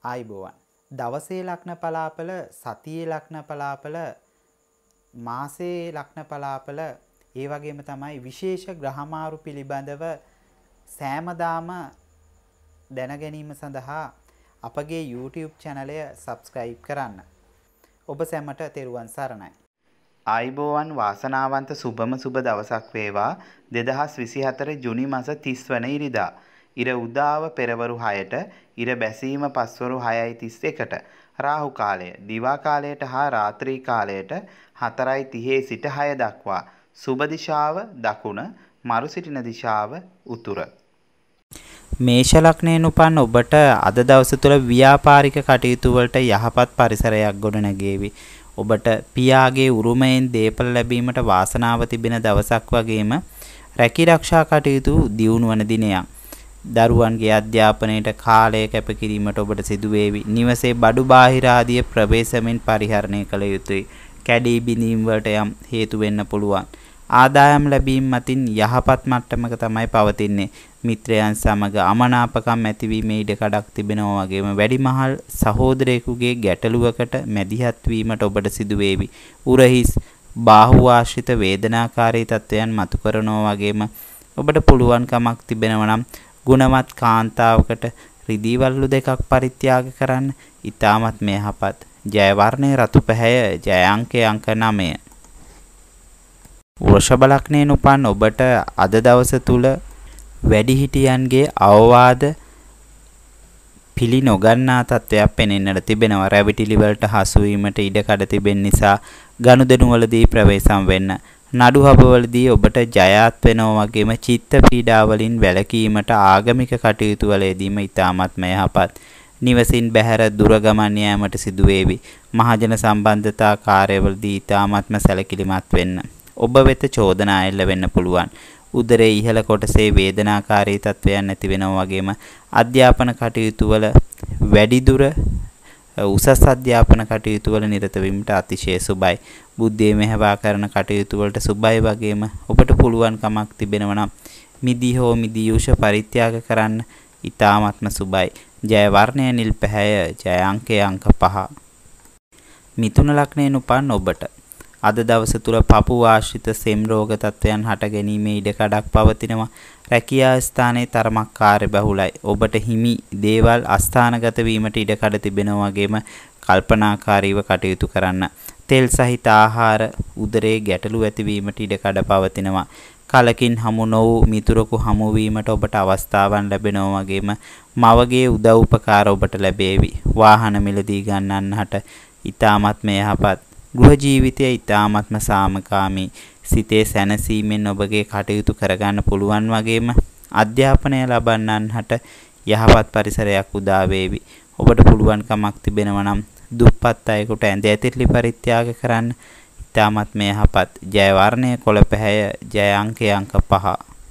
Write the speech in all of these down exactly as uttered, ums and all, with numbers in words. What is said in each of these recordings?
ආයිබෝවන්. දවසේ ලග්න පලාපල, සතියේ ලග්න පලාපල, මාසයේ ලග්න පලාපල, ඒ වගේම තමයි විශේෂ ග්‍රහමාරු පිළිබඳව සෑමදාම දැන ගැනීම සඳහා අපගේ YouTube චැනලය සබ්ස්ක්‍රයිබ් කරන්න. ඔබ සැමට තෙරුවන් සරණයි. ආයිබෝවන් වාසනාවන්ත සුබම සුබ දවසක් වේවා. දෙදහස් විසිහතර ජුනි මාස තිස් වන ඉරිදා. ඉර උදාව පෙරවරු හයට, ඉර බැසීම පස්වරු හයයි තිස් එකට. රාහු කාලය දිවා කාලයට හා රාත්‍රී කාලයට හතරයි තිහේ සිට හය දක්වා. සුබ දිශාව දකුණ, මරු සිටින දිශාව උතුර. මේෂ ලග්නයෙන් උපන් ඔබට අද දවස තුළ ව්‍යාපාරික කටයුතු වලට යහපත් පරිසරයක් ගොඩනැගේවි. ඔබට පියාගේ උරුමයෙන් දේපල ලැබීමට වාසනාව තිබෙන දවසක් වගේම රැකී ආරක්ෂා කටයුතු දියුණු වන දිනයක්. දරුවන්ගේ අධ්‍යාපනයට කාලය කැපකිරීමට ඔබට සිදු වේවි. නිවසේ බඩු බාහිර ආදී ප්‍රවේශමෙන් පරිහරණය කළ යුතුයි. කැඩී බිඳීම් වලට යම් හේතු වෙන්න පුළුවන්. ආදායම් ලැබීම මතින් යහපත් මට්ටමක තමයි පවතින්නේ. මිත්‍රයන් සමග අමනාපකම් ඇතිවීමේ ඉඩ කඩක් තිබෙනවා වගේම වැඩිමහල් සහෝදරයෙකුගේ ගැටලුවකට මැදිහත් වීමට ඔබට සිදු වේවි. උරහිස් බාහුව ආශ්‍රිත වේදනාකාරී තත්ත්වයන් මතු කරනවා වගේම ඔබට පුළුවන් කමක් තිබෙනවා නම් ගුණවත් කාන්තාවකට රිදී වළලු දෙකක් පරිත්‍යාග කරන්න. ඊටමත් මෙහපත්. ජය වර්ණය රතු පැහැය. ජය අංකය අංක නවය. වෘෂභ ලග්නයෙන් උපන් ඔබට අද දවස තුල වැඩිහිටියන්ගේ අවවාද පිළි නොගන්නා තත්ත්වයක් පෙනෙන්නට තිබෙනවා. රැවටිලි වලට හසු වීමට ඉඩ කඩ තිබෙන නිසා ගනුදෙනු වලදී ප්‍රවේශම් වෙන්න. නඩු හබවලදී ඔබට ජයත් වෙනවා වගේම චිත්ත පීඩා වලින් වැළකීමට ආගමික කටයුතු වලදීම ඉතාමත් යහපත්. නිවසින් බැහැර දුර ගමන් යාමට සිදු වේවි. මහජන සම්බන්ධතා කාර්යවලදී ඉතාමත්ම සැලකිලිමත් වෙන්න. ඔබ වෙත චෝදනා එල්ල වෙන්න පුළුවන්. උදරයේ ඉහළ කොටසේ වේදනාකාරී තත්ත්වයන් ඇති වෙනවා වගේම අධ්‍යාපන කටයුතු වල වැඩිදුර උසස් අධ්‍යාපන කටයුතු වල නිරත වීමට අතිශය සුබයි. බුද්ධිය මෙහෙවා කරන කටයුතු වලට සුබයි වගේම ඔබට පුළුවන් කමක් තිබෙනවා නම් මිදි හෝ මිදි යූෂ පරිත්‍යාග කරන්න. ඊ타ත්ම සුබයි. ජය වර්ණය නිල් පැහැය. ජය අංකය අංක පහ. මිථුන ලග්නයෙන් උපන් ඔබට අද දවස තුල පපු ආශ්‍රිත සෙම් රෝග තත්වයන් හට ගැනීමේ ඉඩ කඩක් පවතිනවා. රැකියා ස්ථානයේ තරමක් කාර්යබහුලයි. ඔබට හිමි දේවල් අස්ථානගත වීමට ඉඩ කඩ තිබෙනවා වගේම කල්පනාකාරීව කටයුතු කරන්න. තෙල් සහිත ආහාර උදරයේ ගැටලු ඇතිවීමට ඉඩ කඩ පවතිනවා. කලකින් හමු නොවූ මිතුරෙකු හමු වීමට ඔබට අවස්ථාවන් ලැබෙනවා වගේම මවගේ උදව් උපකාර ඔබට ලැබේවි. වාහන මිලදී ගන්නන්හට ඊ타මත්ම යහපත්. ගෘහ ජීවිතය ඊ타මත්ම සාමකාමී. සිතේ සැනසීමෙන් ඔබගේ කටයුතු කරගන්න පුළුවන් වගේම අධ්‍යාපනය ලබන්නන්හට යහපත් පරිසරයක් උදා වේවි. ඔබට පුළුවන් කමක් තිබෙනවා නම් දුප්පත් අයෙකුට ඇඳ ඇතිරිලි පරිත්‍යාග කරන්න. ඊ타මත්ම යහපත්. ජය වර්ණය කොළ පැහැය. ජය අංකය අංක පහ.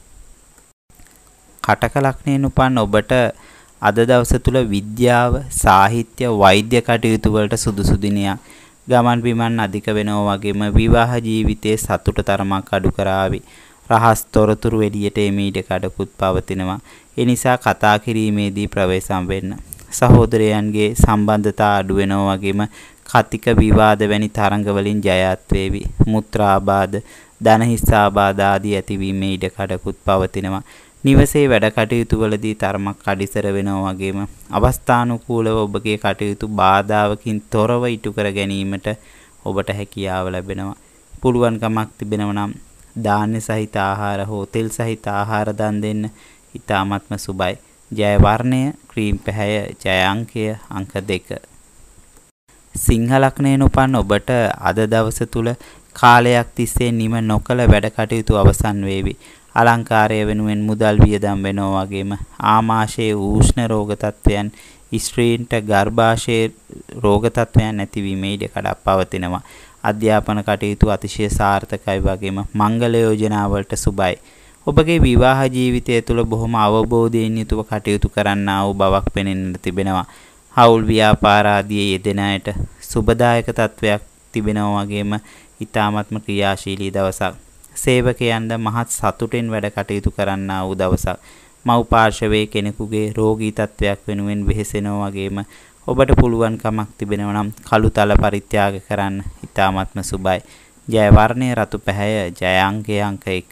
කටක ලග්නයෙන් උපන් ඔබට අද දවස තුල විද්‍යාව, සාහිත්‍ය, වෛද්‍ය කටයුතු වලට සුදුසු දිනයක්. ගමන් බිමන් අධික වෙනවා වගේම විවාහ ජීවිතයේ සතුට තරමක් අඩු කරાવી. රහස් තොරතුරු එළියට එමි ඉඩ කඩකුත් පවතිනවා. ඒ නිසා කතා කිරීමේදී ප්‍රවේශම් වෙන්න. සහෝදරයන්ගේ සම්බන්ධතා අඩු වෙනවා වගේම කතික විවාද වැනි තරංග වලින් ජයත් වේවි. මුත්‍රාබාධ, ධනහිස්සාබාධ ආදී ඇතිවීමේ ඉඩ කඩකුත් පවතිනවා. නිවසේ වැඩ කටයුතු වලදී තරමක් කඩිසර වෙනවා වගේම අවස්ථානුකූලව ඔබගේ කටයුතු බාධාවකින් තොරව ඉටු කර ගැනීමට ඔබට හැකියාව ලැබෙනවා. පුළුවන් කමක් තිබෙනවා නම් ධාන්‍ය සහිත ආහාර හෝ තෙල් සහිත ආහාර දන් දෙන්න. ඊ타ත්ම සුබයි. ජය වර්ණය ක්‍රීම් පැහැය. ජය අංකය අංක දෙක. සිංහ ලග්නයෙන් උපන් ඔබට අද දවස තුල කාලයක් තිස්සේ නිම නොකළ වැඩ කටයුතු අවසන් වේවි. අලංකාරය වෙනුවෙන් මුදල් වියදම් වෙනවා වගේම ආමාශයේ උෂ්ණ රෝග තත්ත්වයන්, ස්ත්‍රීන්ට ගර්භාෂයේ රෝග තත්ත්වයන් ඇතිවීමේ ඉඩ කඩක් පවතිනවා. අධ්‍යාපන කටයුතු අතිශය සාර්ථකයි වගේම මංගල යෝජනා වලට සුබයි. ඔබගේ විවාහ ජීවිතය තුළ බොහොම අවබෝධයෙන් යුතුව කටයුතු කරන්නා වූ බවක් පෙනෙන්නට තිබෙනවා. හවුල් ව්‍යාපාර ආදී යෙදෙන අයට සුබදායක තත්වයක් තිබෙනවා වගේම ඊ타ත්ම ක්‍රියාශීලී දවසක්. සේවකයන්ද මහත් සතුටින් වැඩ කටයුතු කරන්නා වූ දවසක්. මව් පාර්ශවයේ කෙනෙකුගේ රෝගී තත්වයක් වෙනුවෙන් වෙහෙසෙනවා වගේම ඔබට පුළුවන් කමක් තිබෙනවා නම් කළු තල පරිත්‍යාග කරන්න. ඊ타ත්ම සුබයි. ජය වර්ණය රතු පැහැය. ජය අංකය අංක එක.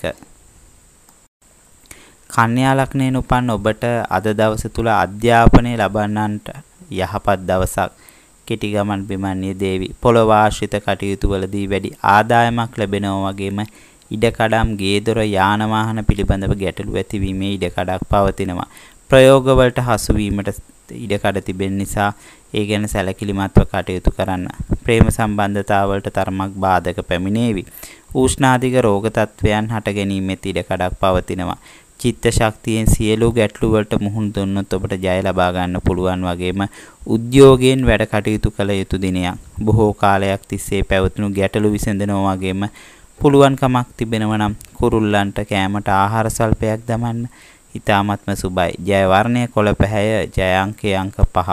කන්‍යා ලග්නයෙන් උපන් ඔබට අද දවස තුල අධ්‍යාපනය ලබන්නන්ට යහපත් දවසක්. කෙටි ගමන් බිමන් යෙදේවි. පොළොව ආශ්‍රිත කටයුතු වලදී වැඩි ආදායමක් ලැබෙනවා වගේම ඉඩකඩම් ගේ දොර යාන වාහන පිළිබඳව ගැටලු ඇතිවීමේ ඉඩකඩක් පවතිනවා. ප්‍රයෝග වලට හසු වීමට ඉඩකඩ තිබෙන නිසා ඒ ගැන සැලකිලිමත්ව කටයුතු කරන්න. ප්‍රේම සම්බන්ධතාවලට තරමක් බාධක පැමිණේවි. උෂ්ණාධික රෝග තත්වයන් හට ගැනීමෙත් ඉඩකඩක් පවතිනවා. චිත්ත ශක්තියෙන් සියලු ගැටලු වලට මුහුණ දුන්නොත් ඔබට ජය ලබා ගන්න පුළුවන් වගේම උද්‍යෝගයෙන් වැඩ කටයුතු කළ යුතු දිනයක්. බොහෝ කාලයක් තිස්සේ පැවතුණු ගැටලු විසඳනවා වගේම පුළුවන් කමක් තිබෙනවා නම් කුරුල්ලන්ට කෑමට ආහාර සල්පයක් දමන්න. ඊ타ත්ම සුබයි. ජය වර්ණය කොළ පැහැය. ජය අංකය අංක පහ.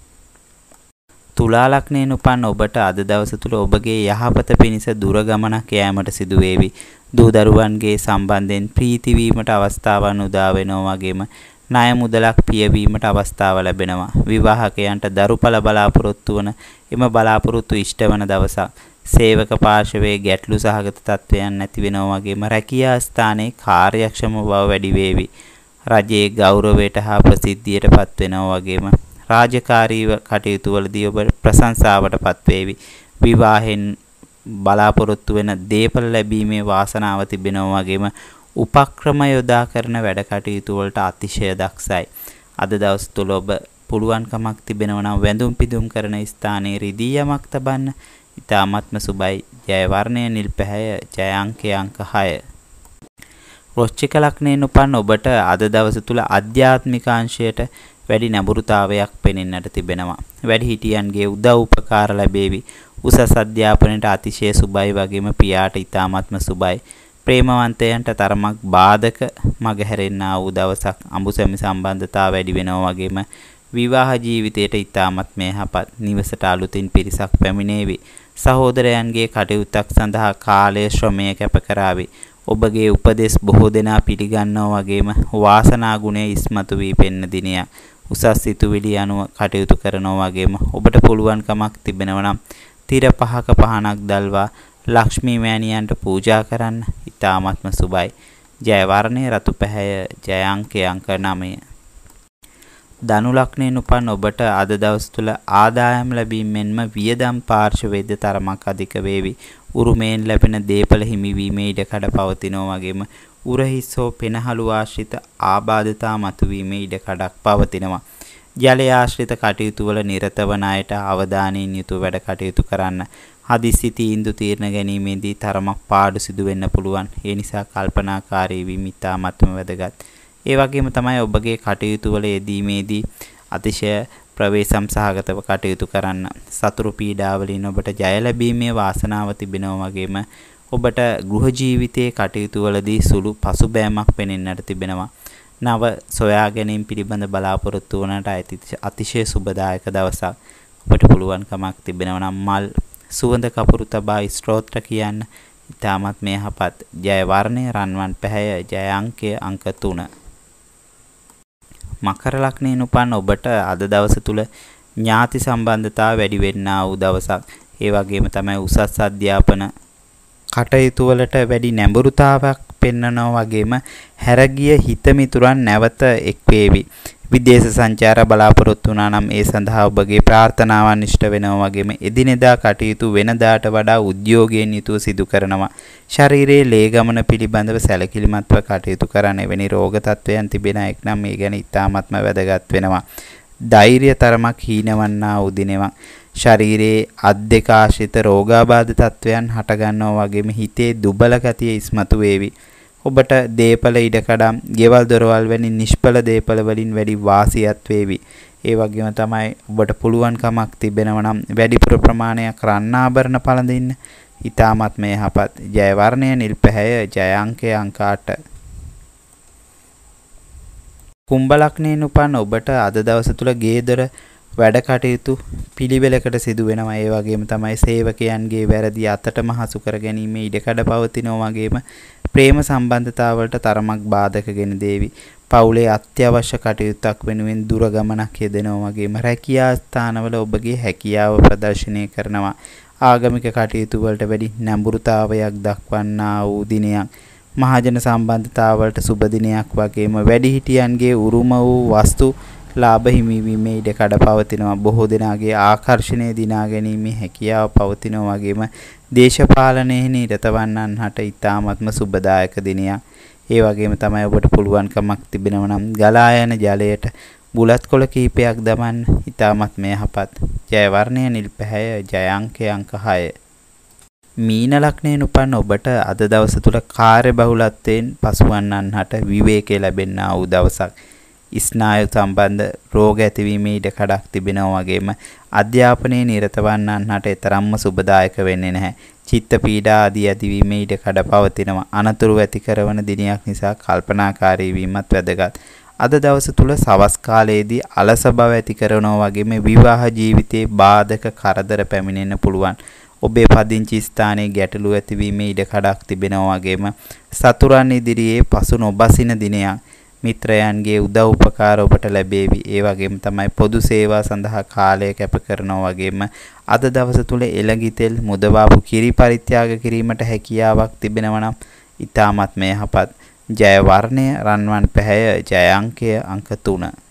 තුලා ලග්නයෙන් උපන් ඔබට අද දවස තුල ඔබගේ යහපත පිණිස දුර ගමනක් යෑමට සිදු වේවි. දූ දරුවන්ගේ සම්බන්ධයෙන් ප්‍රීති වීමට අවස්ථාවන් උදා වෙනවා වගේම ණය මුදලක් පියවීමට අවස්ථාව ලැබෙනවා. විවාහකයන්ට දරුඵල බලාපොරොත්තු වන එම බලාපොරොත්තු ඉෂ්ට වන දවසක්. සේවක පාර්ශවයේ ගැටලු සහගත තත්වයන් නැති වෙනවා වගේම රැකියා ස්ථානයේ කාර්යක්ෂම බව වැඩි වේවි. රජයේ ගෞරවයට හා ප්‍රසිද්ධියට පත් වෙනවා වගේම රාජකාරී කටයුතු වලදී ඔබ ප්‍රශංසාවට පත් වේවි. විවාහෙන් බලාපොරොත්තු වෙන දේපල ලැබීමේ වාසනාව තිබෙනවා වගේම උපක්‍රම යොදා කරන වැඩ කටයුතු වලට අතිශය දක්ෂයි. අද දවස් තුල ඔබ පුළුවන් කමක් තිබෙනවා නම් වැඳුම් පිදුම් කරන ස්ථානයේ රිදී යමක් තබන්න. ඊ타ත්ම සුබයි. ජය වර්ණය නිල් පැහැය. ජය අංකය අංක හය. වෘශ්චික ලග්නයෙන් උපන් ඔබට අද දවස තුල ආධ්‍යාත්මික අංශයට වැඩි නැඹුරුතාවයක් පෙනෙන්නට තිබෙනවා. වැඩිහිටියන්ගේ උදව් උපකාර ලැබේවි. උසස් අධ්‍යාපනයට අතිශය සුබයි වගේම පියාට ඊ타ත්ම සුබයි. ප්‍රේමවන්තයන්ට තරමක් බාධක මගහැරෙන්නා වූ දවසක්. අඹුසැමි සම්බන්ධතාව වැඩි වෙනවා වගේම විවාහ ජීවිතයට ඊ타ත්ම යහපත්. නිවසට අලුතින් පිරිසක් පැමිණේවි. සහෝදරයන්ගේ කටයුත්තක් සඳහා කාලය ශ්‍රමය කැප කරાવી. ඔබගේ උපදෙස් බොහෝ දෙනා පිළිගන්නවා වගේම වාසනා ගුණය ඉස්මතු වී පෙන්න දිනයක්. උසස් සිතුවිලි අනුව කටයුතු කරනවා වගේම ඔබට පුළුවන් කමක් තිබෙනවා නම් තිර පහක පහනක් දල්වා ලක්ෂ්මී මෑණියන්ට පූජා කරන්න. ඊ타ත්ම සුබයි. ජය වර්ණය රතු පැහැය. ජය අංකය අංක නවය. ධනු ලග්නයෙන් උපන් ඔබට අද දවස් තුල ආදායම් ලැබීමෙන්ම වියදම් පාර්ශවයේද තරමක් අධික වේවි. උරුමයෙන් ලැබෙන දේපල හිමිවීමේ ඉඩකඩ පවතිනවා වගේම උරහිස්සෝ පෙනහළු ආශ්‍රිත ආබාධතා මතුවීමේ ඉඩකඩක් පවතිනවා. ජලය ආශ්‍රිත කටයුතු වල නිරත වන අයට අවධානයෙන් යුතුව වැඩ කටයුතු කරන්න. හදිසි තීන්දුව తీරන ගැනීමේදී තරමක් පාඩු සිදු වෙන්න පුළුවන්. ඒ නිසා කල්පනාකාරී වීම ඉතාමත්ම වැදගත්. ඒ වගේම තමයි ඔබගේ කටයුතු වල යෙදීමේදී අතිශය ප්‍රවේශම් සහගතව කටයුතු කරන්න. සතුරු පීඩා වලින් ඔබට ජය ලැබීමේ වාසනාව තිබෙනවා වගේම ඔබට ගෘහ ජීවිතයේ කටයුතු වලදී සුළු පසුබෑමක් පෙනෙන්නට තිබෙනවා. නව සොයා ගැනීම පිළිබඳ බලාපොරොත්තු වනට අතිශය සුබදායක දවසක්. ඔබට පුළුවන් කමක් තිබෙනවා නම් මල් සුවඳ කපුරු තබා ස්තෝත්‍ර කියන්න. ඊ타මත් යහපත්. ජය වර්ණය රන්වන් පැහැය. ජය අංකය අංක තුන. මකර ලග්නයෙන් උපන් ඔබට අද දවස තුල ඥාති සම්බන්ධතාව වැඩි වෙන්නා වූ දවසක්. ඒ වගේම තමයි උසස් අධ්‍යාපන කටයුතු වලට වැඩි නැඹුරුතාවයක් පෙන්වනවා වගේම හැරගිය හිතමිතුරන් නැවත එක් වේවි. විදේශ සංචාර බලාපොරොත්තු වුණා නම් ඒ සඳහා ඔබගේ ප්‍රාර්ථනාවන් ඉෂ්ට වෙනවා වගේම එදිනෙදා කටයුතු වෙනදාට වඩා උද්‍යෝගයෙන් යුතුව සිදු කරනවා. ශරීරයේ ලේ ගමන පිළිබඳව සැලකිලිමත්ව කටයුතු කරන එවැනි රෝග තත්වයන් තිබෙන එක් නම් මේ ගැන ඉතාමත්ම වැදගත් වෙනවා. ධෛර්ය තරමක් හීනවන්නා වූ දිනෙවක්. ශරීරයේ අත් දෙක ආශ්‍රිත රෝගාබාධ තත්වයන් හටගන්නවා වගේම හිතේ දුබල ගතිය ඉස්මතු වේවි. ඔබට දේපල ඉඩකඩම්, ගෙවල් දොරවල් වැනි නිෂ්ඵල දේපල වලින් වැඩි වාසියක් වේවි. ඒ වගේම තමයි ඔබට පුළුවන් කමක් තිබෙනවා නම් වැඩිපුර ප්‍රමාණයක් රන් ආභරණ පළඳින්න. ඊ타මත්ම යහපත්. ජය වර්ණය නිල් පැහැය. ජය අංකය අංක අට. කුම්භ ලග්නයෙන් උපන් ඔබට අද දවස තුල ගේදොර වැඩ කටයුතු පිළිවෙලකට සිදු වෙනවා. ඒ වගේම තමයි සේවකයන්ගේ වැරදි අතටම හසු කර ගැනීම ඉඩකඩ පවතිනවා වගේම ප්‍රේම සම්බන්ධතාවලට තරමක් බාධක ගෙන දේවි. පවුලේ අත්‍යවශ්‍ය කටයුත්තක් වෙනුවෙන් දුර ගමනක් යෙදෙනවා වගේම රැකියා ස්ථානවල ඔබගේ හැකියාව ප්‍රදර්ශනය කරනවා. ආගමික කටයුතු වලට වැඩි නැඹුරුතාවයක් දක්වන්නා වූ දිනයක්. මහජන සම්බන්ධතාවලට සුබ දිනයක් වගේම වැඩිහිටියන්ගේ උරුම වූ වස්තු ලාභ හිමිවීමේ ඉඩ කඩ පවතිනවා. බොහෝ දෙනාගේ ආකර්ෂණය දිනා ගැනීමේ හැකියාව පවතිනවා වගේම දේශපාලනයේ නිරත වන්නන්ට ඉතාමත්ම සුබදායක දිනයක්. ඒ වගේම තමයි ඔබට පුළුවන්කමක් තිබෙනවා නම් ගලා යන ජලයට බුලත් කොළ කීපයක් දමන්න ඉතාමත්ම යහපත්. ජය වර්ණය නිල් පැහැය, ජය අංකය අංක හය. මීන ලග්නයෙන් උපන් ඔබට අද දවස තුල කාර්යබහුලත්වයෙන් පසුවන්නන්ට විවේකී ලැබෙනා වූ දවසක්. ස්නායු සම්බන්ධ රෝග ඇතිවීමේ ඉඩ කඩක් තිබෙනවා වගේම අධ්‍යාපනයේ නිරත වන්නන්ට තරම්ම සුබදායක වෙන්නේ නැහැ. චිත්ත පීඩා ආදී ඇතිවීමේ ඉඩ කඩ පවතිනවා. අනතුරු ඇති කරන දිනයක් නිසා කල්පනාකාරී වීමත් වැදගත්. අද දවස තුල සවස් කාලයේදී අලස බව ඇති කරනවා වගේම විවාහ ජීවිතයේ බාධක කරදර පැමිණෙන්න පුළුවන්. ඔබේ පදිංචි ස්ථානයේ ගැටලු ඇතිවීමේ ඉඩ කඩක් තිබෙනවා වගේම සතුරන් ඉදිරියේ පසු නොබසින දිනයක්. මිත්‍රයන්ගේ උදව් උපකාර ඔබට ලැබේවි. ඒ වගේම තමයි පොදු සේවා සඳහා කාලය කැප කරනවා වගේම අද දවස තුල එළඟි තෙල් මුදවාපු කිරි පරිත්‍යාග කිරීමට හැකියාවක් තිබෙනවා නම් ඉතාමත්ම යහපත්. ජය වර්ණය රන්වන් පැහැය, ජය අංකය අංක තුන.